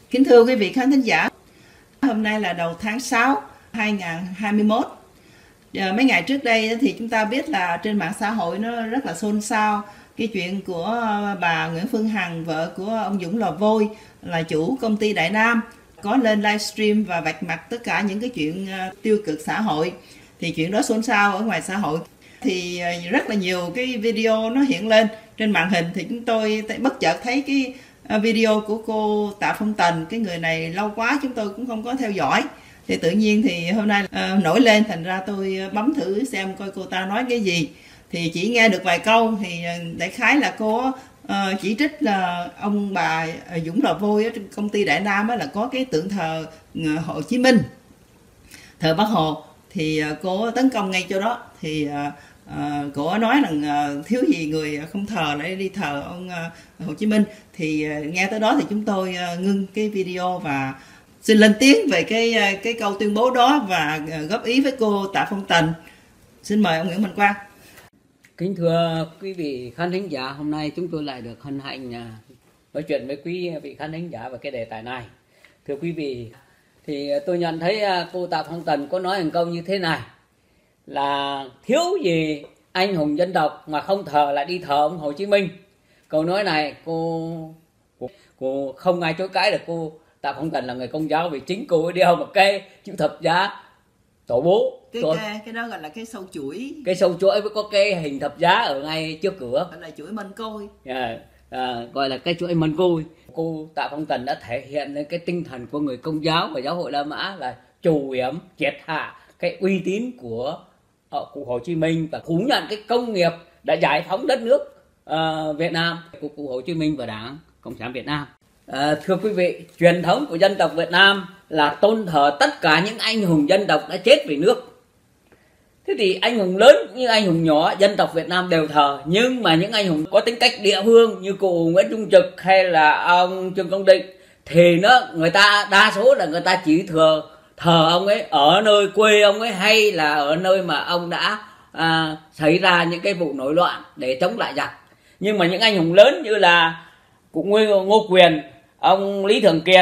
Kính thưa quý vị khán thính giả, hôm nay là đầu tháng 6 2021. Mấy ngày trước đây thì chúng ta biết là trên mạng xã hội nó rất là xôn xao cái chuyện của bà Nguyễn Phương Hằng, vợ của ông Dũng Lò Vôi, là chủ công ty Đại Nam, có lên livestream và vạch mặt tất cả những cái chuyện tiêu cực xã hội. Thì chuyện đó xôn xao ở ngoài xã hội. Thì rất là nhiều cái video nó hiện lên trên màn hình, thì chúng tôi bất chợt thấy cái video của cô Tạ Phong Tần. Cái người này lâu quá chúng tôi cũng không có theo dõi, thì tự nhiên thì hôm nay nổi lên, thành ra tôi bấm thử xem coi cô ta nói cái gì. Thì chỉ nghe được vài câu, thì đại khái là cô chỉ trích là ông bà Dũng Lò Vôi ở trên công ty Đại Nam là có cái tượng thờ Hồ Chí Minh, thờ Bác Hồ, thì cô tấn công ngay chỗ đó. Thì cô nói rằng thiếu gì người không thờ lại đi thờ ông Hồ Chí Minh. Thì nghe tới đó thì chúng tôi ngưng cái video và xin lên tiếng về cái câu tuyên bố đó và góp ý với cô Tạ Phong Tần. Xin mời ông Nguyễn Minh Quang. Kính thưa quý vị khán thính giả, hôm nay chúng tôi lại được hân hạnh nói chuyện với quý vị khán thính giả về cái đề tài này. Thưa quý vị, thì tôi nhận thấy cô Tạ Phong Tần có nói một câu như thế này, là thiếu gì anh hùng dân tộc mà không thờ lại đi thờ ông Hồ Chí Minh. Câu nói này cô không ai chối cãi được. Cô Tạ Phong Tần là người Công giáo, vì chính cô ấy đeo một cái chữ thập giá tổ bố. Cái đó gọi là cái sâu chuỗi. Cái sâu chuỗi với có cái hình thập giá ở ngay trước cửa, gọi là chuỗi mân côi. Gọi là cái chuỗi mân côi. Cô Tạ Phong Tần đã thể hiện lên cái tinh thần của người Công giáo và giáo hội La Mã, là trù yểm triệt hạ cái uy tín của cụ Hồ Chí Minh và phủ nhận cái công nghiệp đã giải phóng đất nước Việt Nam của cụ Hồ Chí Minh và Đảng Cộng sản Việt Nam. Thưa quý vị, truyền thống của dân tộc Việt Nam là tôn thờ tất cả những anh hùng dân tộc đã chết vì nước. Thế thì anh hùng lớn như anh hùng nhỏ dân tộc Việt Nam đều thờ, nhưng mà những anh hùng có tính cách địa phương như cụ Nguyễn Trung Trực hay là ông Trương Công Định thì người ta đa số là người ta chỉ thờ ông ấy ở nơi quê ông ấy, hay là ở nơi mà ông đã xảy ra những cái vụ nổi loạn để chống lại giặc. Nhưng mà những anh hùng lớn như là cụ Ngô Quyền, ông Lý Thường Kiệt,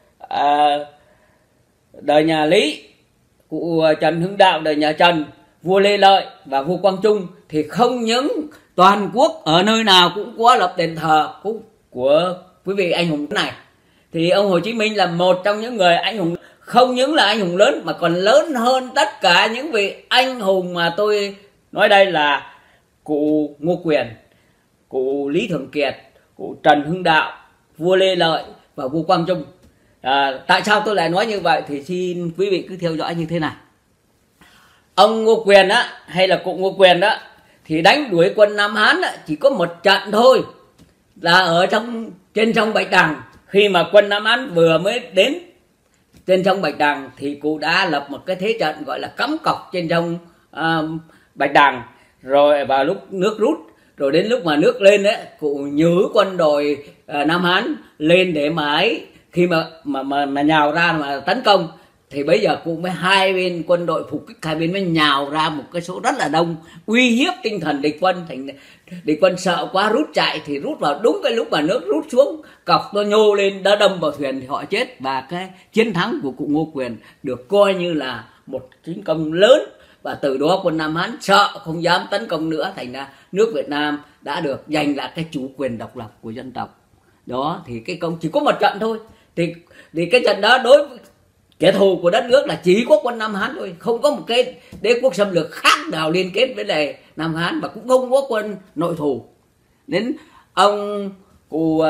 đời nhà Lý, cụ Trần Hưng Đạo đời nhà Trần, vua Lê Lợi và vua Quang Trung, thì không những toàn quốc ở nơi nào cũng có lập đền thờ của quý vị anh hùng này. Thì ông Hồ Chí Minh là một trong những người anh hùng, không những là anh hùng lớn mà còn lớn hơn tất cả những vị anh hùng mà tôi nói đây là cụ Ngô Quyền, cụ Lý Thường Kiệt, cụ Trần Hưng Đạo, vua Lê Lợi và vua Quang Trung. Tại sao tôi lại nói như vậy thì xin quý vị cứ theo dõi như thế này. Ông Ngô Quyền hay là cụ Ngô Quyền thì đánh đuổi quân Nam Hán chỉ có một trận thôi, là ở trên sông Bạch Đằng. Khi mà quân Nam Hán vừa mới đến trên sông Bạch Đằng thì cụ đã lập một cái thế trận gọi là cắm cọc trên sông Bạch Đằng. Rồi vào lúc nước rút, rồi đến lúc mà nước lên cụ nhử quân đội Nam Hán lên để mà ấy, khi mà nhào ra mà tấn công thì bây giờ cụ mới hai bên quân đội phục kích, hai bên mới nhào ra một cái số rất là đông, uy hiếp tinh thần địch quân. Thành địch quân sợ quá rút chạy, thì rút vào đúng cái lúc mà nước rút xuống, cọc to nhô lên đã đâm vào thuyền thì họ chết. Và cái chiến thắng của cụ Ngô Quyền được coi như là một chiến công lớn, và từ đó quân Nam Hán sợ không dám tấn công nữa. Thành ra nước Việt Nam đã được giành lại cái chủ quyền độc lập của dân tộc. Đó thì cái công chỉ có một trận thôi, thì cái trận đó đối với kẻ thù của đất nước là chỉ có quân Nam Hán thôi, không có một cái đế quốc xâm lược khác nào liên kết với lại Nam Hán, và cũng không có quân nội thù. Đến ông cụ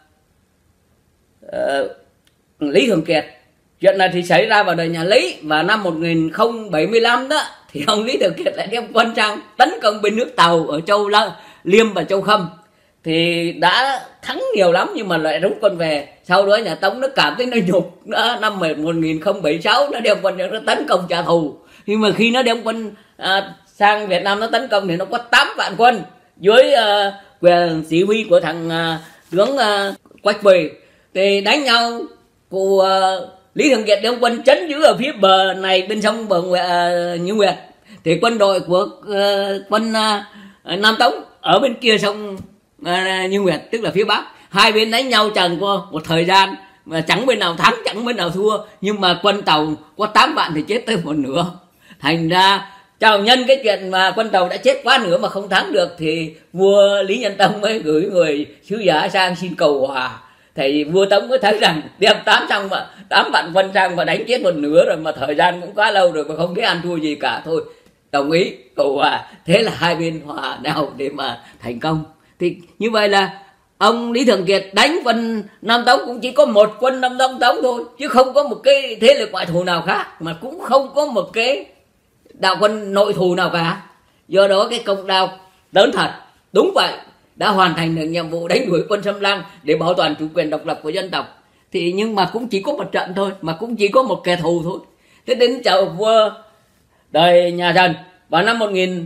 Lý Thường Kiệt, chuyện này thì xảy ra vào đời nhà Lý, và năm 1075 đó thì ông Lý Thường Kiệt lại đem quân sang tấn công bên nước Tàu ở châu Liêm và châu Khâm, thì đã thắng nhiều lắm nhưng mà lại rút quân về. Sau đó nhà Tống nó cảm thấy nó nhục, năm 1076 nó đem quân nó tấn công trả thù. Nhưng mà khi nó đem quân sang Việt Nam nó tấn công thì nó có 8 vạn quân dưới quyền chỉ huy của thằng tướng Quách Quỳ, thì đánh nhau. Cụ Lý Thường Kiệt đem quân chấn giữ ở phía bờ này bên sông Như Nguyệt, thì quân đội của quân Nam Tống ở bên kia sông Như Nguyệt, tức là phía Bắc. Hai bên đánh nhau chừng qua một thời gian mà chẳng bên nào thắng chẳng bên nào thua, nhưng mà quân Tàu có 8 vạn thì chết tới một nửa. Thành ra nhân cái chuyện mà quân Tàu đã chết quá nửa mà không thắng được thì vua Lý Nhân Tông mới gửi người sứ giả sang xin cầu hòa. Thì vua Tống mới thấy rằng đem 8 vạn quân sang mà đánh chết một nửa rồi, mà thời gian cũng quá lâu rồi mà không thấy ăn thua gì cả, thôi đồng ý cầu hòa. Thế là hai bên hòa nhau để mà thành công. Thì như vậy là ông Lý Thường Kiệt đánh quân Nam Tống cũng chỉ có một quân Nam Tống thôi, chứ không có một cái thế lực ngoại thù nào khác, mà cũng không có một cái đạo quân nội thù nào cả. Do đó cái công lao lớn thật. Đúng vậy, đã hoàn thành được nhiệm vụ đánh đuổi quân Xâm Lăng để bảo toàn chủ quyền độc lập của dân tộc. Thì nhưng mà cũng chỉ có một trận thôi, mà cũng chỉ có một kẻ thù thôi. Thế đến chầu vua đời nhà Trần vào năm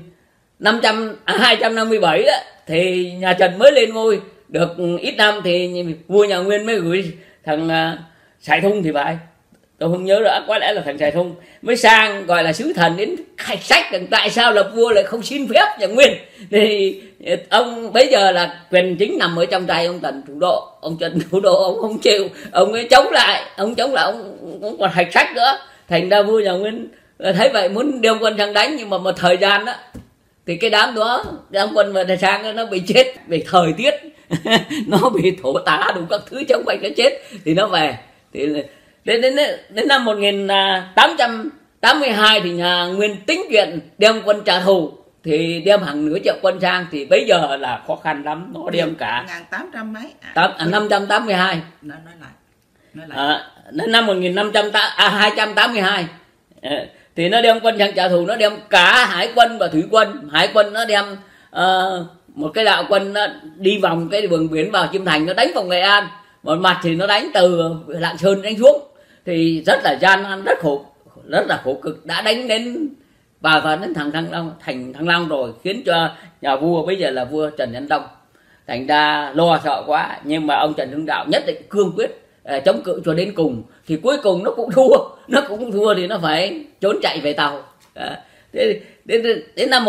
257 đó, thì nhà Trần mới lên ngôi được ít năm thì vua nhà Nguyên mới gửi thằng Sải Thung thì phải, tôi không nhớ rõ, có lẽ là thằng Sải Thung mới sang gọi là sứ thần đến khai sách rằng tại sao lập vua lại không xin phép nhà Nguyên. Thì ông bây giờ là quyền chính nằm ở trong tay ông Trần Thủ Độ. Ông Trần Thủ Độ ông không chịu, ông ấy chống lại, ông còn hạch sách nữa. Thành ra vua nhà Nguyên thấy vậy muốn đem quân sang đánh, nhưng mà một thời gian đó thì cái đám quân mà sang nó bị chết vì thời tiết nó bị thổ tả đủ các thứ chống quanh nó chết thì nó về. Thì đến năm 1882 thì nhà Nguyên tính chuyện đem quân trả thù, thì đem hàng nửa triệu quân sang, thì bây giờ là khó khăn lắm, nó đem cả 1800 mấy 582 nói lại đến năm 282 thì nó đem quân sang trả thù, nó đem cả hải quân và thủy quân. Hải quân nó đem một cái đạo quân nó đi vòng cái đường biển vào Chiêm Thành, nó đánh vào Nghệ An. Một mặt thì nó đánh từ Lạng Sơn đánh xuống, thì rất là gian nan, rất là khổ cực, đã đánh đến vào đến thành Thăng Long rồi, khiến cho nhà vua bây giờ là vua Trần Nhân Tông thành ra lo sợ quá. Nhưng mà ông Trần Hưng Đạo nhất định cương quyết chống cự cho đến cùng, thì cuối cùng nó cũng thua thì nó phải trốn chạy về Tàu. Đến năm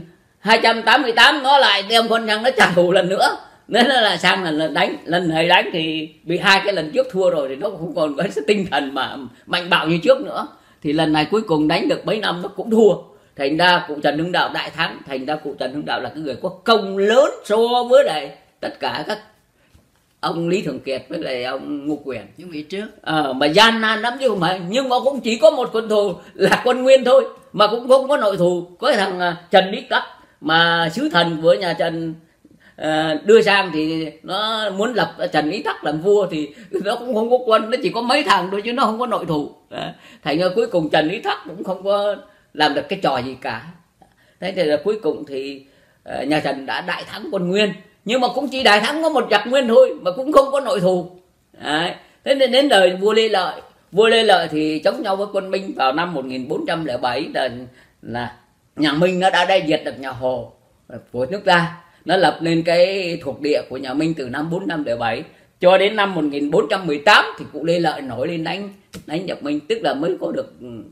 1288 nó lại đem quân sang nó trả thù lần nữa, nên là sang lần này đánh thì bị hai cái lần trước thua rồi, thì nó không còn có tinh thần mà mạnh bạo như trước nữa. Thì lần này cuối cùng đánh được mấy năm nó cũng thua, thành ra cụ Trần Hưng Đạo đại thắng. Thành ra cụ Trần Hưng Đạo là cái người có công lớn so với lại tất cả các ông Lý Thường Kiệt với lại ông Ngô Quyền những vị trước. Mà gian nan lắm chứ không phải. Nhưng mà cũng chỉ có một quân thù là quân Nguyên thôi, mà cũng không có nội thù. Có cái thằng Trần Lý Tắc mà sứ thần của nhà Trần đưa sang, thì nó muốn lập Trần Lý Tắc làm vua, thì nó cũng không có quân, nó chỉ có mấy thằng thôi chứ nó không có nội thù. Thành ra cuối cùng Trần Lý Tắc cũng không có làm được cái trò gì cả. Thế thì là cuối cùng thì nhà Trần đã đại thắng quân Nguyên, nhưng mà cũng chỉ đại thắng có một giặc Nguyên thôi, mà cũng không có nội thù. Đấy. Thế nên đến đời vua Lê Lợi thì chống nhau với quân Minh vào năm 1407 là nhà Minh nó đã diệt được nhà Hồ của nước ta. Nó lập lên cái thuộc địa của nhà Minh từ năm 4507 cho đến năm 1418 thì cụ Lê Lợi nổi lên đánh Nhật Minh, tức là mới có được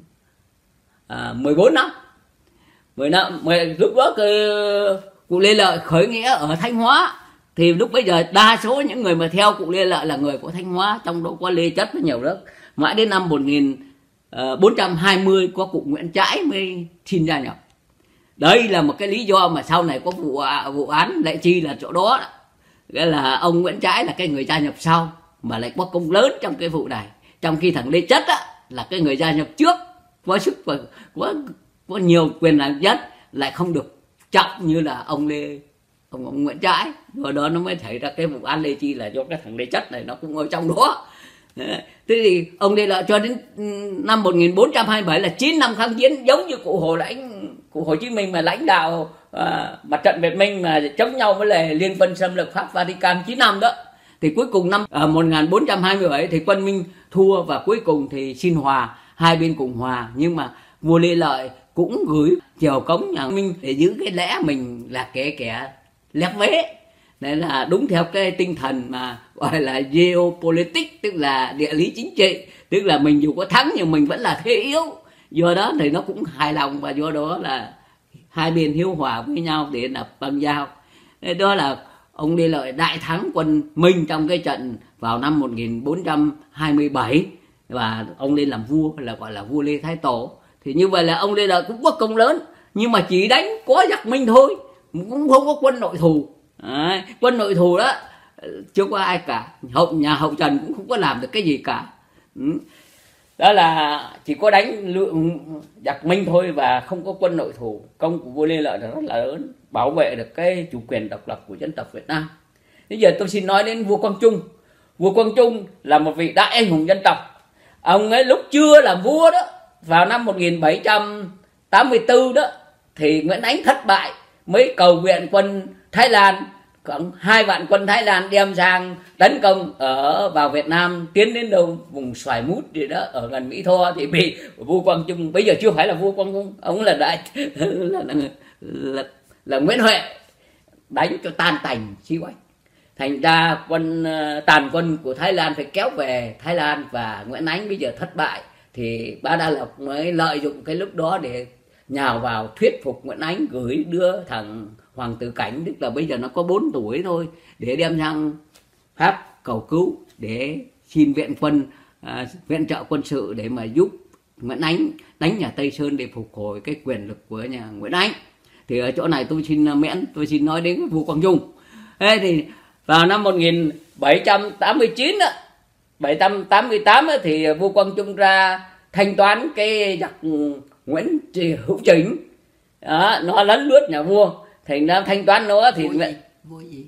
14 năm. 10 năm. Lúc đó cụ Lê Lợi khởi nghĩa ở Thanh Hóa, thì lúc bây giờ đa số những người mà theo cụ Lê Lợi là người của Thanh Hóa, trong đó có Lê Chất với nhiều nước. Mãi đến năm 1420 có cụ Nguyễn Trãi mới xin gia nhập. Đây là một cái lý do mà sau này có vụ án Lệ Chi là chỗ đó. Nghĩa là ông Nguyễn Trãi là cái người gia nhập sau mà lại có công lớn trong cái vụ này, trong khi thằng Lê Chất là cái người gia nhập trước, có sức và có nhiều quyền làm nhất, lại không được trọng như là ông Nguyễn Trãi. Rồi đó nó mới thấy ra cái vụ án Lê Chi là do cái thằng Lê Chất này nó cũng ở trong đó. Thế thì ông Lê Lợi cho đến năm 1427 là 9 năm kháng chiến, giống như cụ Hồ Chí Minh mà lãnh đạo mặt trận Việt Minh mà chống nhau với lại liên quân xâm lược Pháp Vatican 9 năm đó. Thì cuối cùng năm 1427 thì quân Minh thua, và cuối cùng thì xin hòa, hai bên cùng hòa. Nhưng mà vua Lê Lợi cũng gửi triều cống nhà Minh để giữ cái lẽ mình là kẻ lép vế. Nên là đúng theo cái tinh thần mà gọi là geopolitics, tức là địa lý chính trị, tức là mình dù có thắng nhưng mình vẫn là thế yếu. Do đó thì nó cũng hài lòng, và do đó là hai bên hiếu hòa với nhau để là băng giao. Đó là ông Lê Lợi đại thắng quân Minh trong cái trận vào năm 1427 và ông lên làm vua, là gọi là vua Lê Thái Tổ. Thì như vậy là ông Lê Lợi cũng có công lớn, nhưng mà chỉ đánh có giặc Minh thôi, cũng không có quân nội thù. Đấy, quân nội thù đó chưa có ai cả, nhà Hậu Trần cũng không có làm được cái gì cả. Đó là chỉ có đánh giặc Minh thôi và không có quân nội thù. Công của vua Lê Lợi là rất là lớn, bảo vệ được cái chủ quyền độc lập của dân tộc Việt Nam. Bây giờ tôi xin nói đến vua Quang Trung. Vua Quang Trung là một vị đại anh hùng dân tộc. Ông ấy lúc chưa làm vua đó, vào năm 1784 đó, thì Nguyễn Ánh thất bại mới cầu viện quân Thái Lan, khoảng 2 vạn quân Thái Lan đem sang tấn công vào Việt Nam, tiến đến đâu vùng Xoài Mút gì đó ở gần Mỹ Tho, thì bị vua Quang Trung, bây giờ chưa phải là vua Quang Trung, ông là đại là Nguyễn Huệ đánh cho tan tành xí quanh. Thành ra tàn quân của Thái Lan phải kéo về Thái Lan, và Nguyễn Ánh bây giờ thất bại thì Ba Đa Lộc mới lợi dụng cái lúc đó để nhào vào thuyết phục Nguyễn Ánh, đưa thằng Hoàng Tử Cảnh, tức là bây giờ nó có 4 tuổi thôi, để đem sang Pháp cầu cứu, để xin viện trợ quân sự để mà giúp Nguyễn Ánh đánh nhà Tây Sơn để phục hồi cái quyền lực của nhà Nguyễn Ánh. Thì ở chỗ này tôi xin nói đến vua Quang Trung. Thế thì vào năm 1789 á, 788 á, thì vua Quang Trung ra thanh toán cái giặc Nguyễn Hữu Chính đó, nó lấn lướt nhà vua. Thành ra thanh toán nó thì vua gì?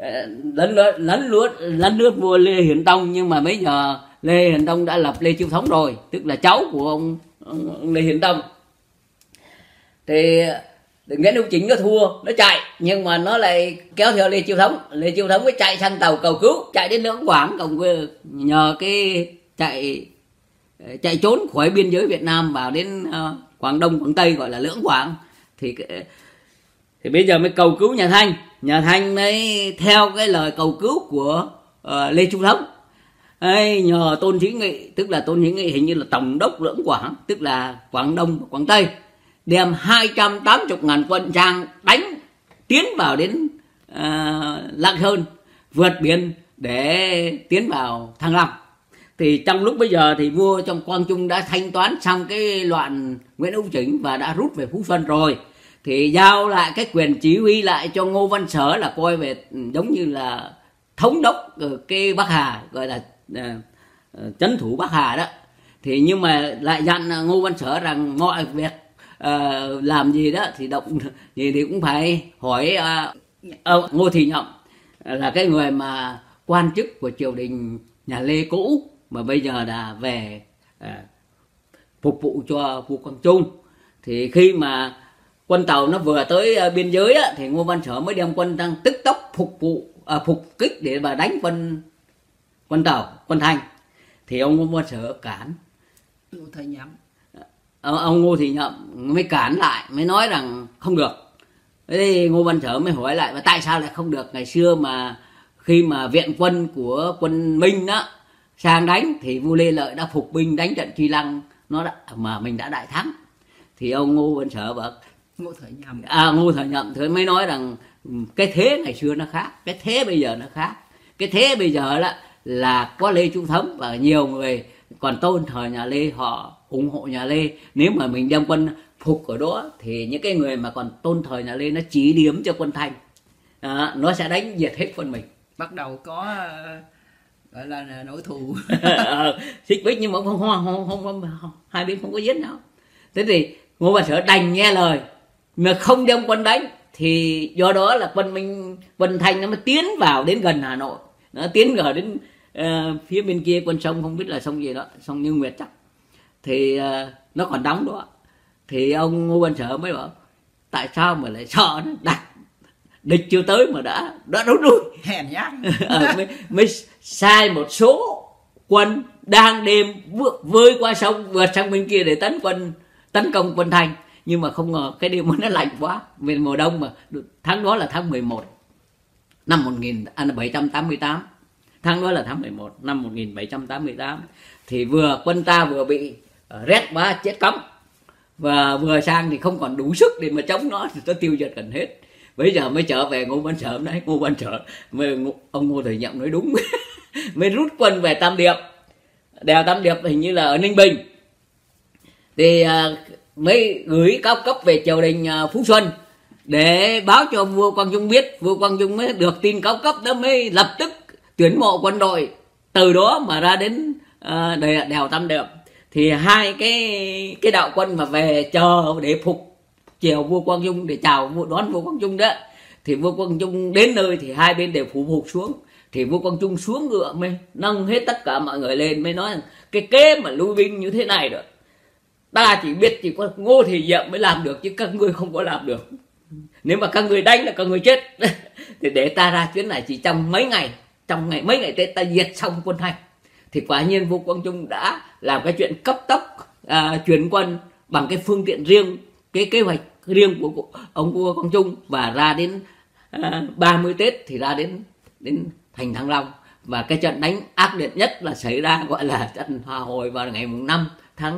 lấn lướt vua Lê Hiển Tông, nhưng mà bây giờ Lê Hiển Tông đã lập Lê Chiêu Thống rồi, tức là cháu của ông Lê Hiển Tông. Thì Nguyễn Hữu Chính nó thua, nó chạy, nhưng mà nó lại kéo theo Lê Chiêu Thống. Lê Chiêu Thống mới chạy sang tàu cầu cứu, chạy đến Lưỡng Quảng, nhờ cái chạy trốn khỏi biên giới Việt Nam vào đến Quảng Đông, Quảng Tây, gọi là Lưỡng Quảng. Thì bây giờ mới cầu cứu nhà Thanh. Nhà Thanh mới theo cái lời cầu cứu của Lê Chiêu Thống. Nhờ Tôn Chí Nghị, tức là Tôn Chí Nghị hình như là tổng đốc Lưỡng Quảng, tức là Quảng Đông và Quảng Tây, đem 280.000 quân sang tiến vào đến Lạng Sơn, vượt biển để tiến vào Thăng Long. Thì trong lúc bây giờ thì vua trong Quang Trung đã thanh toán xong cái loạn Nguyễn Hữu Chính và đã rút về Phú Xuân rồi, thì giao lại cái quyền chỉ huy lại cho Ngô Văn Sở, là coi về giống như là thống đốc cái Bắc Hà, gọi là trấn thủ Bắc Hà đó. Thì nhưng mà lại dặn Ngô Văn Sở rằng mọi việc làm gì đó thì động gì thì cũng phải hỏi Ngô Thì Nhậm, là cái người mà quan chức của triều đình nhà Lê cũ mà bây giờ là về phục vụ cho vua Quang Trung. Thì khi mà quân Tàu nó vừa tới biên giới á, thì Ngô Văn Sở mới đem quân đang tức tốc phục kích để mà đánh quân Tàu, quân Thanh. Thì ông Ngô Văn Sở cản. Ông Ngô Thì Nhậm mới cản lại, mới nói rằng không được. Thế thì Ngô Văn Sở mới hỏi lại, và tại sao lại không được? Ngày xưa mà khi mà viện quân của quân Minh đó sang đánh thì vua Lê Lợi đã phục binh đánh trận Tri Lăng, mà mình đã đại thắng. Thì ông Ngô Văn Sở bảo Ngô Thời Nhậm thì mới nói rằng cái thế ngày xưa nó khác, cái thế bây giờ nó khác. Cái thế bây giờ là có Lê Chiêu Thống và nhiều người còn tôn thờ nhà Lê, họ ủng hộ nhà Lê. Nếu mà mình đem quân phục ở đó thì những cái người mà còn tôn thờ nhà Lê nó chỉ điểm cho quân Thanh, nó sẽ đánh diệt hết quân mình. Bắt đầu có gọi là nổi thù xích bích, nhưng mà không hai bên không có giết nhau. Thế thì Ngô Văn Sở đành nghe lời mà không đem quân đánh, thì do đó là quân Thanh nó mới tiến vào đến gần Hà Nội, nó tiến vào đến phía bên kia con sông, không biết là sông gì đó, sông Như Nguyệt chắc, thì nó còn đóng đó. Thì ông Ngô Văn Sở mới bảo tại sao mà lại sợ nó, đặt địch chưa tới mà đã rút lui, hèn nhát. mới sai một số quân đang đêm vơi qua sông, vượt sang bên kia để tấn công quân Thanh. Nhưng mà không ngờ cái đêm nó lạnh quá, vì mùa đông mà. Tháng đó là tháng 11 năm 1788, tháng đó là tháng 11 năm 1788. Thì quân ta vừa bị rét quá chết cóng, và vừa sang thì không còn đủ sức để mà chống nó, thì nó tiêu diệt gần hết. bây giờ mới trở về Ngô Văn Sở đấy. Ngô Văn Sở ông Ngô Thời Nhậm nói đúng mới rút quân về Tam Điệp, đèo Tam Điệp hình như là ở Ninh Bình, thì mới gửi cao cấp về triều đình Phú Xuân để báo cho vua Quang Trung biết. Vua Quang Trung mới được tin cao cấp đó, mới lập tức tuyển mộ quân đội, từ đó mà ra đến đèo Tam Điệp. Thì hai cái đạo quân mà về chờ để phục chiều vua Quang Trung, để chào đón vua Quang Trung đó, thì vua Quang Trung đến nơi thì hai bên đều phủ phục xuống. Thì vua Quang Trung xuống ngựa mới nâng hết tất cả mọi người lên, mới nói cái kế mà lui binh như thế này rồi, ta chỉ biết chỉ có Ngô Thì Nhậm mới làm được, chứ các ngươi không có làm được. Nếu mà các ngươi đánh là các ngươi chết thì để ta ra chuyến này chỉ trong mấy ngày Tết ta diệt xong quân Thanh. Thì quả nhiên vua Quang Trung đã làm cái chuyện cấp tốc chuyển quân bằng cái phương tiện riêng, cái kế hoạch riêng của ông vua Quang Trung, và ra đến 30 Tết thì ra đến thành Thăng Long. Và cái trận đánh ác liệt nhất là xảy ra gọi là trận Hòa Hồi vào ngày mùng 5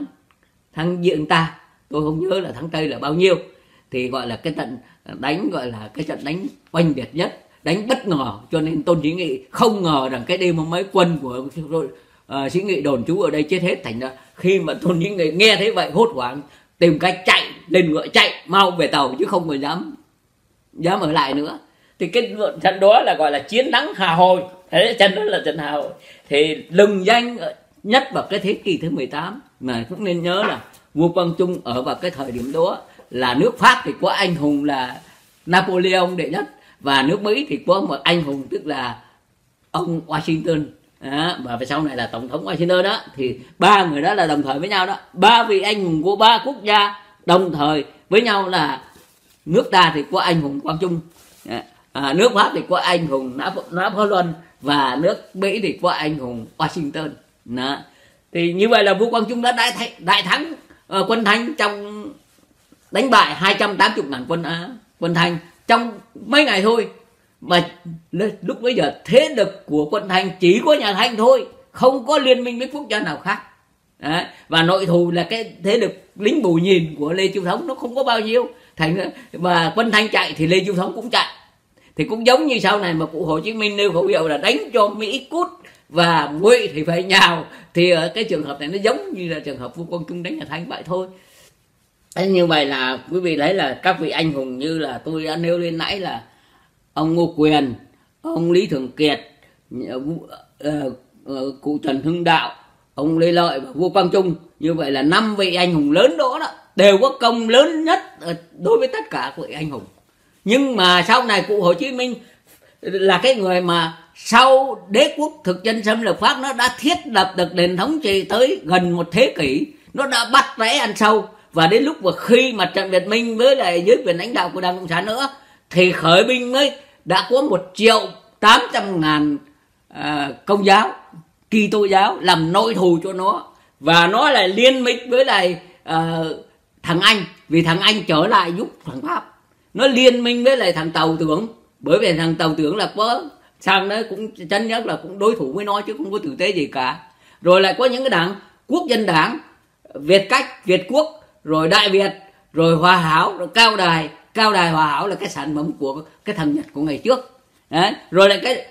tháng Giêng Ta, tôi không nhớ là tháng Tây là bao nhiêu. Thì gọi là cái trận đánh, gọi là cái trận đánh oanh liệt nhất, đánh bất ngờ. Cho nên Tôn Chí Nghị không ngờ rằng cái đêm mấy quân của Chí Nghị đồn trú ở đây chết hết. Thành ra khi mà Tôn Chí Nghị nghe thấy vậy hốt hoảng, tìm cách chạy lên ngựa, chạy mau về tàu, chứ không còn dám ở lại nữa. Thì cái trận đó là gọi là chiến thắng Hà Hồi. Thế trận đó là trận Hà Hồi, thì lừng danh nhất vào cái thế kỷ thứ 18. Mà cũng nên nhớ là vua Quang Trung ở vào cái thời điểm đó là nước Pháp thì có anh hùng là Napoleon đệ nhất, và nước Mỹ thì có một anh hùng tức là ông Washington đó, và về sau này là tổng thống Washington đó. Thì ba người đó là đồng thời với nhau đó, ba vị anh hùng của ba quốc gia đồng thời với nhau. Là nước ta thì có anh hùng Quang Trung, nước Pháp thì có anh hùng Napoleon, và nước Mỹ thì có anh hùng Washington đó. Thì như vậy là vua Quang Trung đã đại thắng quân Thanh, trong đánh bại 280.000 quân Thanh trong mấy ngày thôi. Mà lúc bấy giờ thế lực của quân Thanh chỉ có nhà Thanh thôi, không có liên minh với quốc gia nào khác. Đấy. Và nội thù là cái thế lực lính bù nhìn của Lê Chiêu Thống nó không có bao nhiêu. Và quân Thanh chạy thì Lê Chiêu Thống cũng chạy. Thì cũng giống như sau này mà cụ Hồ Chí Minh nêu khẩu hiệu là đánh cho Mỹ cút và Ngụy thì phải nhào. Thì ở cái trường hợp này nó giống như là trường hợp vua Quang Trung đánh nhà Thanh vậy thôi. Thế như vậy là quý vị thấy là các vị anh hùng như là tôi đã nêu lên nãy, là ông Ngô Quyền, ông Lý Thường Kiệt, cụ Trần Hưng Đạo, ông Lê Lợi và vua Quang Trung. Như vậy là 5 vị anh hùng lớn đó đều có công lớn nhất đối với tất cả các vị anh hùng. Nhưng mà sau này cụ Hồ Chí Minh là cái người mà sau đế quốc thực dân xâm lược Pháp, nó đã thiết lập được nền thống trị tới gần một thế kỷ, nó đã bắt rẽ ăn sâu. Và đến lúc mà khi mặt trận Việt Minh với lại dưới quyền lãnh đạo của Đảng Cộng sản nữa, thì khởi binh mới đã có 1.800.000 Công giáo, Kitô giáo làm nội thù cho nó. Và nó lại liên minh với lại thằng Anh, vì thằng Anh trở lại giúp thằng Pháp. Nó liên minh với lại thằng Tàu Tướng, bởi vì thằng Tàu Tướng là có sang đấy cũng chân nhất là cũng đối thủ với nó, chứ không có tử tế gì cả. Rồi lại có những cái đảng Quốc dân đảng, Việt Cách, Việt Quốc, rồi Đại Việt, rồi Hòa Hảo, rồi Cao Đài Hòa Hảo là cái sản phẩm của cái thằng Nhật của ngày trước. Đấy. Rồi lại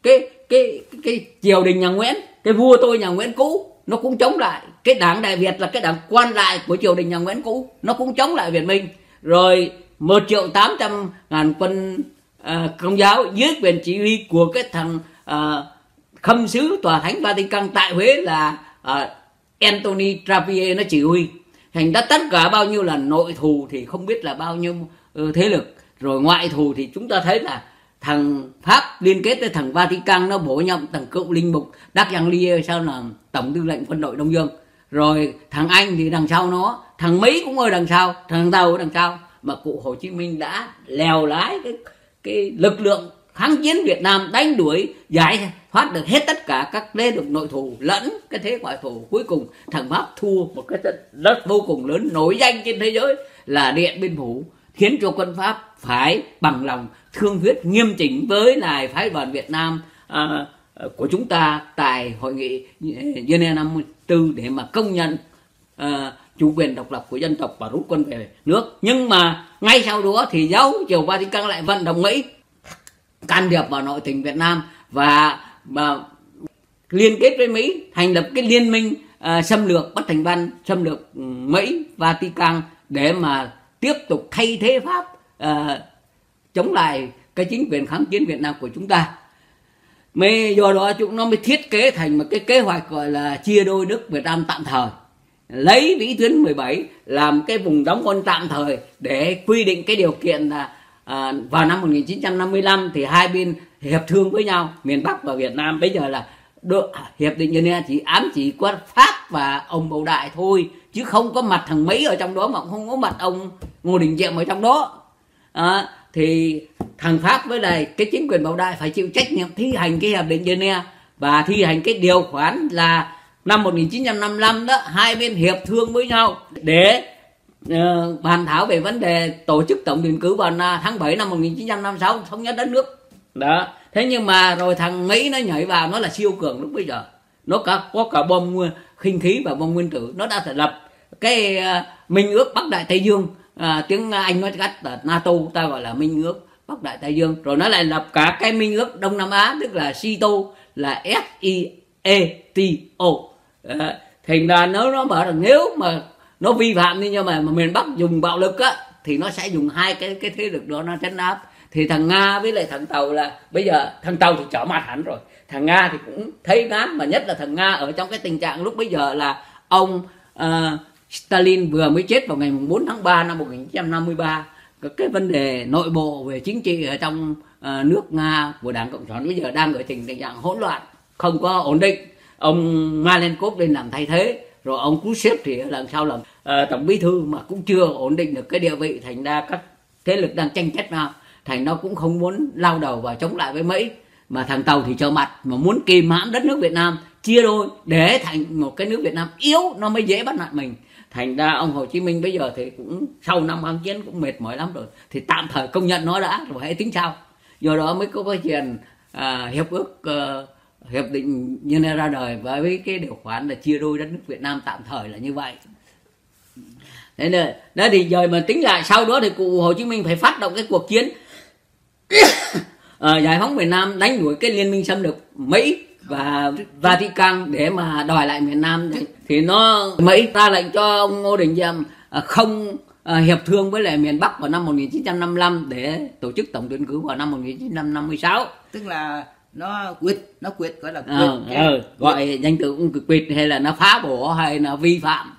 cái triều đình nhà Nguyễn, cái vua tôi nhà Nguyễn cũ, nó cũng chống lại. Cái đảng Đại Việt là cái đảng quan lại của triều đình nhà Nguyễn cũ, nó cũng chống lại Việt Minh. Rồi 1.800.000 quân Công giáo dưới quyền chỉ huy của cái thằng khâm sứ tòa thánh Vatican tại Huế là Anthony Trappier nó chỉ huy. Thành ra tất cả bao nhiêu là nội thù thì không biết là bao nhiêu thế lực. Rồi ngoại thù thì chúng ta thấy là thằng Pháp liên kết với thằng Vatican, nó bổ nhiệm thằng cựu linh mục Darjanlier sao làm tổng tư lệnh quân đội Đông Dương. Rồi thằng Anh thì đằng sau nó, thằng Mỹ cũng ở đằng sau, thằng Tàu ở đằng sau. Mà cụ Hồ Chí Minh đã lèo lái cái lực lượng kháng chiến Việt Nam, đánh đuổi giải thoát được hết tất cả các thế lực nội thù lẫn cái thế ngoại thù. Cuối cùng thằng Pháp thua một cái trận rất vô cùng lớn, nổi danh trên thế giới là Điện Biên Phủ, khiến cho quân Pháp phải bằng lòng thương thuyết nghiêm chỉnh với lại phái đoàn Việt Nam của chúng ta tại hội nghị Geneva 54 để mà công nhận chủ quyền độc lập của dân tộc và rút quân về nước. Nhưng mà ngay sau đó thì giáo triều Vatican lại vận động Mỹ can thiệp vào nội tình Việt Nam và liên kết với Mỹ thành lập cái liên minh xâm lược Bất Thành Văn, xâm lược Mỹ Vatican để mà tiếp tục thay thế Pháp chống lại cái chính quyền kháng chiến Việt Nam của chúng ta. Do đó chúng nó mới thiết kế thành một cái kế hoạch gọi là chia đôi nước Việt Nam tạm thời, lấy Vĩ Tuyến 17 làm cái vùng đóng quân tạm thời để quy định cái điều kiện là vào năm 1955 thì hai bên hiệp thương với nhau, miền Bắc và Việt Nam. Bây giờ là hiệp định Geneva chỉ ám chỉ có Pháp và ông Bầu Đại thôi, chứ không có mặt thằng Mỹ ở trong đó, mà cũng không có mặt ông Ngô Đình Diệm ở trong đó. Thì thằng Pháp với lại cái chính quyền Bầu Đại phải chịu trách nhiệm thi hành cái hiệp định Geneva và thi hành cái điều khoản là năm 1955 đó, hai bên hiệp thương với nhau để bàn thảo về vấn đề tổ chức tổng tuyển cử vào tháng 7 năm 1956 thống nhất đất nước đó. Thế nhưng mà rồi thằng Mỹ nó nhảy vào, nó là siêu cường lúc bây giờ, nó có cả bom khinh khí và bom nguyên tử, nó đã thành lập cái minh ước Bắc Đại Tây Dương, tiếng Anh nói cách là NATO, ta gọi là minh ước Bắc Đại Tây Dương. Rồi nó lại lập cả cái minh ước Đông Nam Á, tức là SIETO, là SIETO. Thành ra nó bảo rằng nếu mà nó vi phạm đi, nhưng mà miền Bắc dùng bạo lực á, thì nó sẽ dùng hai cái thế lực đó nó trấn áp. Thì thằng Nga với lại thằng Tàu là bây giờ thằng Tàu thì trở mặt hẳn rồi, thằng Nga thì cũng thấy ngán, mà nhất là thằng Nga ở trong cái tình trạng lúc bây giờ là ông Stalin vừa mới chết vào ngày 4 tháng 3 năm 1953. Cái vấn đề nội bộ về chính trị ở trong nước Nga của Đảng Cộng sản bây giờ đang ở tình trạng hỗn loạn, không có ổn định. Ông Malenkov lên làm thay thế, rồi ông Khrushchev thì làm sao làm tổng bí thư mà cũng chưa ổn định được cái địa vị. Thành ra các thế lực đang tranh chấp nhau, thành nó cũng không muốn lao đầu vào chống lại với Mỹ, mà thằng Tàu thì trở mặt, mà muốn kìm hãm đất nước Việt Nam, chia đôi để thành một cái nước Việt Nam yếu, nó mới dễ bắt nạt mình. Thành ra ông Hồ Chí Minh bây giờ thì cũng sau năm kháng chiến cũng mệt mỏi lắm rồi, thì tạm thời công nhận nó đã rồi hãy tính sau. Do đó mới có cái chuyện hiệp định Geneva ra đời với cái điều khoản là chia đôi đất nước Việt Nam tạm thời là như vậy. Thế nên đó thì giờ mà tính lại sau đó thì cụ Hồ Chí Minh phải phát động cái cuộc chiến giải phóng miền Nam, đánh đuổi cái liên minh xâm lược Mỹ và Vatican để mà đòi lại miền Nam. Thì Mỹ ra lệnh cho ông Ngô Đình Diệm không hiệp thương với lại miền Bắc vào năm 1955 để tổ chức tổng tuyển cử vào năm 1956. Tức là nó quyết gọi là gọi danh từ cũng quyết, hay là nó phá bổ hay là vi phạm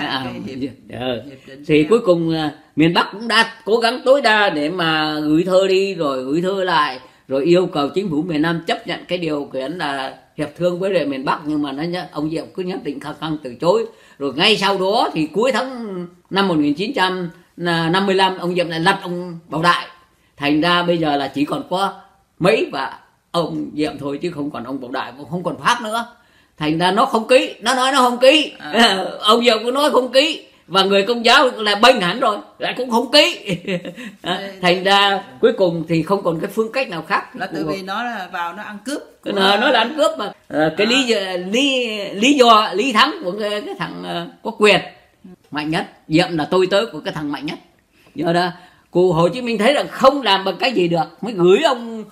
thì cuối cùng miền Bắc cũng đã cố gắng tối đa để mà gửi thơ đi, rồi gửi thơ lại, rồi yêu cầu chính phủ miền Nam chấp nhận cái điều kiện là hiệp thương với lại miền Bắc, nhưng mà ông Diệm cứ nhất định khăng từ chối. Rồi ngay sau đó thì cuối tháng năm 1955 ông Diệm lại lật ông Bầu Đại. Thành ra bây giờ là chỉ còn có Mỹ và ông Diệm thôi, chứ không còn ông Bầu Đại, cũng không còn Pháp nữa. Thành ra nó không ký, nó nói nó không ký, ông Diệm cũng nói không ký, và người Công giáo là bênh hẳn rồi lại cũng không ký. Thành ra cuối cùng thì không còn cái phương cách nào khác, là tự vì nó là vào nó ăn cướp nó là ăn cướp mà. Cái lý thắng của cái thằng có quyền mạnh nhất, Diệm là tôi tớ của cái thằng mạnh nhất. Do đó cụ Hồ Chí Minh thấy rằng không làm bằng cái gì được, mới gửi ông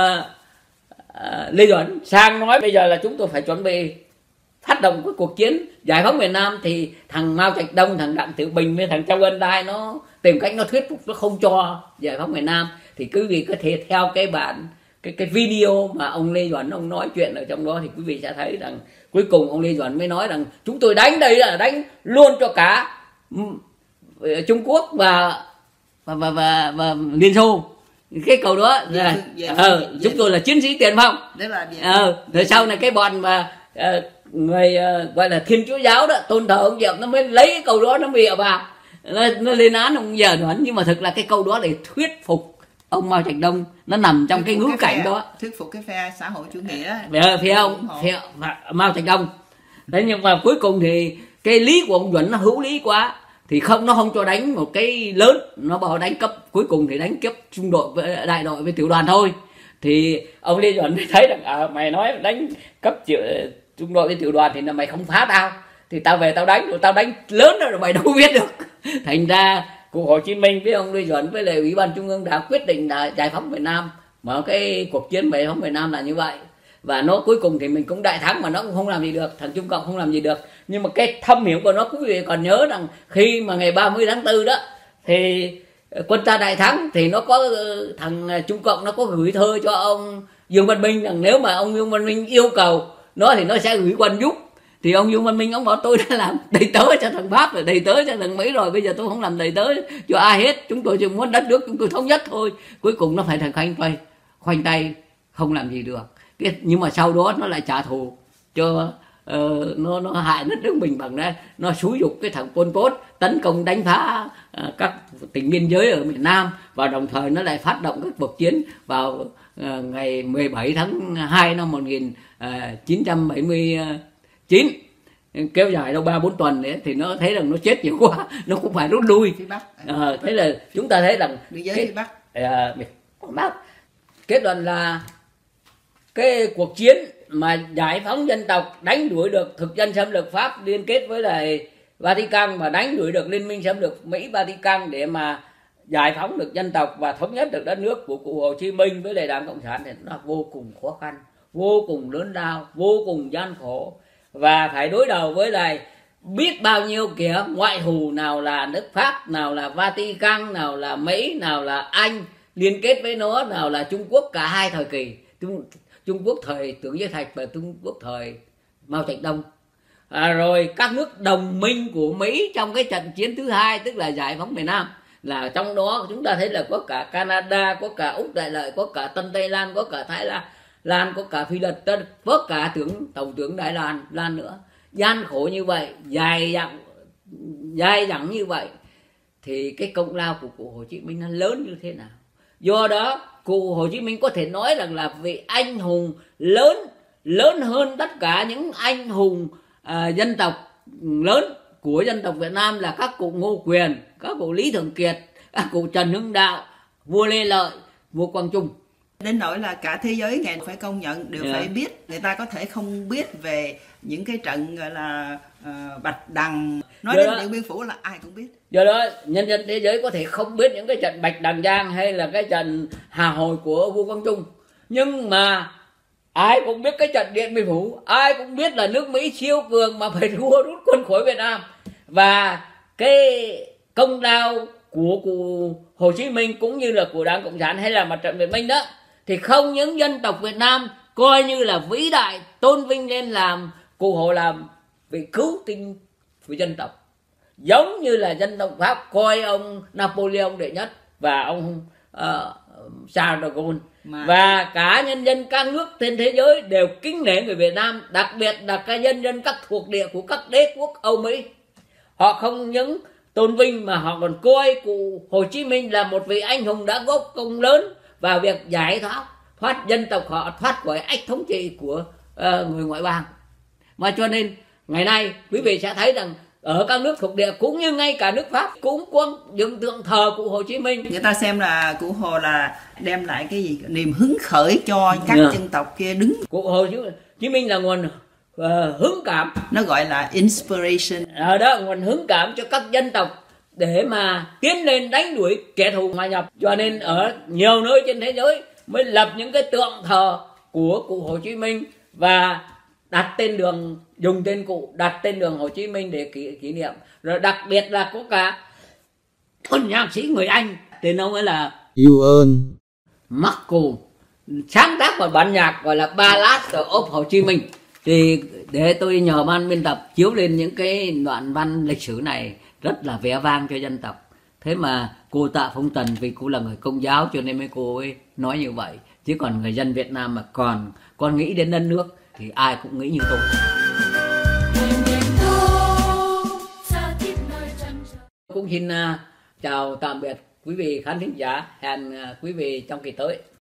Lê Duẩn sang nói bây giờ là chúng tôi phải chuẩn bị phát động cái cuộc chiến giải phóng miền Nam. Thì thằng Mao Trạch Đông, thằng Đặng Tiểu Bình với thằng Châu Ân Đai nó tìm cách nó thuyết phục, nó không cho giải phóng miền Nam. Thì quý vị có thể theo cái bản cái video mà ông Lê Duẩn ông nói chuyện ở trong đó, thì quý vị sẽ thấy rằng cuối cùng ông Lê Duẩn mới nói rằng chúng tôi đánh đây là đánh luôn cho cả Trung Quốc và Liên Xô. Cái câu đó là chúng tôi là chiến sĩ tiền phong. Rồi sau này cái bọn mà người gọi là Thiên Chúa giáo đó tôn thờ ông Diệm, nó mới lấy cái câu đó nó bịa vào, nó lên án ông Duẩn. Nhưng mà thực là cái câu đó để thuyết phục ông Mao Trạch Đông, nó nằm trong cái ngữ cảnh đó, thuyết phục cái phe xã hội chủ nghĩa phe Mao Trạch Đông. Thế nhưng mà cuối cùng thì cái lý của ông Duẩn nó hữu lý quá, thì nó không cho đánh một cái lớn, nó bảo đánh cấp, cuối cùng thì đánh cấp trung đội với đại đội với tiểu đoàn thôi. Thì ông Lê Duẩn thấy rằng mày nói đánh cấp trung đội với tiểu đoàn thì là mày không phá tao, thì tao về tao đánh, rồi tao đánh lớn rồi mày đâu biết được. Thành ra cụ Hồ Chí Minh với ông Lê Duẩn với lại Ủy ban Trung ương đã quyết định là giải phóng Việt Nam, mà cái cuộc chiến giải phóng Việt Nam là như vậy. Và nó cuối cùng thì mình cũng đại thắng, mà nó cũng không làm gì được, thằng Trung Cộng không làm gì được. Nhưng mà cái thâm hiểm của nó, quý vị còn nhớ rằng khi mà ngày 30 tháng 4 đó thì quân ta đại thắng, thì nó có thằng Trung Cộng nó có gửi thơ cho ông Dương Văn Minh rằng nếu mà ông Dương Văn Minh yêu cầu nó thì nó sẽ gửi quân giúp. Thì ông Dương Văn Minh ông bảo tôi đã làm đầy tớ cho thằng Pháp rồi, đầy tớ cho thằng Mỹ rồi, bây giờ tôi không làm đầy tớ cho ai hết, chúng tôi chỉ muốn đất nước chúng tôi thống nhất thôi. Cuối cùng nó phải thành khoanh tay không làm gì được. Nhưng mà sau đó nó lại trả thù cho nó hại đất nước mình bằng đấy, nó xúi giục cái thằng Pol Pot tấn công đánh phá các tỉnh biên giới ở miền Nam, và đồng thời nó lại phát động các cuộc chiến vào ngày 17 tháng 2 năm 1979, kéo dài đâu 3-4 tuần đấy. Thì nó thấy rằng nó chết nhiều quá, nó cũng phải rút lui. Thế là chúng ta thấy rằng biên giới phía Bắc kết luận là cái cuộc chiến mà giải phóng dân tộc, đánh đuổi được thực dân xâm lược Pháp liên kết với lại Vatican, và đánh đuổi được liên minh xâm lược Mỹ Vatican để mà giải phóng được dân tộc và thống nhất được đất nước của cụ Hồ Chí Minh với lại Đảng Cộng sản thì nó vô cùng khó khăn, vô cùng lớn lao, vô cùng gian khổ, và phải đối đầu với lại biết bao nhiêu kẻ ngoại thù, nào là nước Pháp, nào là Vatican, nào là Mỹ, nào là Anh liên kết với nó, nào là Trung Quốc, cả hai thời kỳ, Trung Quốc thời Tưởng Giới Thạch và Trung Quốc thời Mao Trạch Đông. Rồi các nước đồng minh của Mỹ trong cái trận chiến thứ hai, tức là giải phóng miền Nam, là trong đó chúng ta thấy là có cả Canada, có cả Úc Đại Lợi, có cả Tân Tây Lan, có cả Thái Lan, có cả Phi Lật Tân, có cả tổng tướng Đại Lan nữa. Gian khổ như vậy, dài dẳng như vậy, thì cái công lao của cụ Hồ Chí Minh nó lớn như thế nào? Do đó cụ Hồ Chí Minh có thể nói rằng là vị anh hùng lớn hơn tất cả những anh hùng dân tộc lớn của dân tộc Việt Nam là các cụ Ngô Quyền, các cụ Lý Thường Kiệt, các cụ Trần Hưng Đạo, vua Lê Lợi, vua Quang Trung. Đến nỗi là cả thế giới ngày phải công nhận, đều phải biết. Người ta có thể không biết về những cái trận gọi là Bạch Đằng, nói đến Điện Biên Phủ là ai cũng biết. Do đó nhân dân thế giới có thể không biết những cái trận Bạch Đằng Giang hay là cái trận Hà Hồi của vua Quang Trung, nhưng mà ai cũng biết cái trận Điện Biên Phủ, ai cũng biết là nước Mỹ siêu cường mà phải thua rút quân khỏi Việt Nam. Và cái công lao của cụ Hồ Chí Minh cũng như là của Đảng Cộng sản hay là Mặt trận Việt Minh đó, thì không những dân tộc Việt Nam coi như là vĩ đại, tôn vinh lên, làm cụ Hồ làm vị cứu tinh của dân tộc, giống như là dân tộc Pháp coi ông Napoleon đệ nhất và ông Charles de Gaulle. Và cả nhân dân các nước trên thế giới đều kính nể người Việt Nam, đặc biệt là các nhân dân các thuộc địa của các đế quốc Âu Mỹ. Họ không những tôn vinh mà họ còn coi cụ Hồ Chí Minh là một vị anh hùng đã góp công lớn vào việc giải thoát dân tộc họ thoát khỏi ách thống trị của người ngoại bang. Mà cho nên ngày nay quý vị sẽ thấy rằng ở các nước thuộc địa cũng như ngay cả nước Pháp cũng có dựng tượng thờ cụ Hồ Chí Minh. Người ta xem là cụ Hồ là đem lại cái gì, niềm hứng khởi cho các dân tộc kia đứng. Cụ Hồ Chí Minh là nguồn hứng cảm, nó gọi là inspiration. Ở đó nguồn hứng cảm cho các dân tộc để mà tiến lên đánh đuổi kẻ thù ngoại nhập. Cho nên ở nhiều nơi trên thế giới mới lập những cái tượng thờ của cụ Hồ Chí Minh và đặt tên đường, dùng tên cụ, đặt tên đường Hồ Chí Minh để kỷ niệm. Rồi đặc biệt là có cả một nhạc sĩ người Anh, tên ông ấy là yêu ơn Marco, sáng tác một bản nhạc gọi là Ballad of Hồ Chí Minh. Thì để tôi nhờ ban biên tập chiếu lên những cái đoạn văn lịch sử này rất là vẻ vang cho dân tộc. Thế mà cô Tạ Phong Tần vì cô là người Công giáo cho nên mấy cô ấy nói như vậy. Chứ còn người dân Việt Nam mà còn nghĩ đến đất nước thì ai cũng nghĩ như tôi. Cũng xin chào tạm biệt quý vị khán thính giả, hẹn quý vị trong kỳ tới.